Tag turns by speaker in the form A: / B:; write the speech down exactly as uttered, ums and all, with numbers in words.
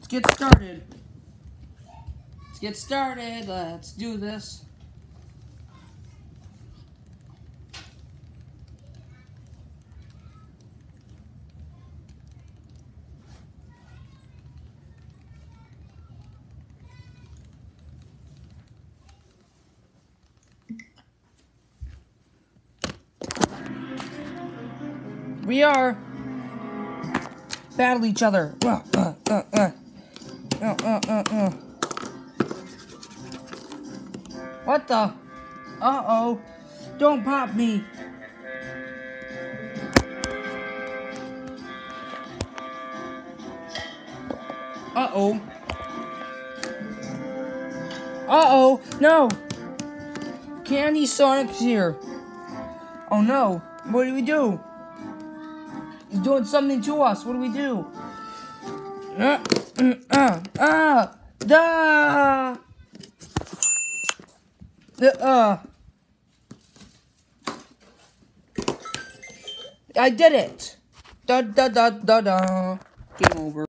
A: get started. Let's get started. Let's do this. We are battle each other. Uh, uh, uh, uh. Uh, uh, uh, uh. What the? Uh-oh. Don't pop me. Uh-oh. Uh-oh. No. Candy Sonic's here. Oh, no. What do we do? He's doing something to us. What do we do? Uh, uh, uh, da. The, uh. I did it. Da, da, da, da, da. Game over.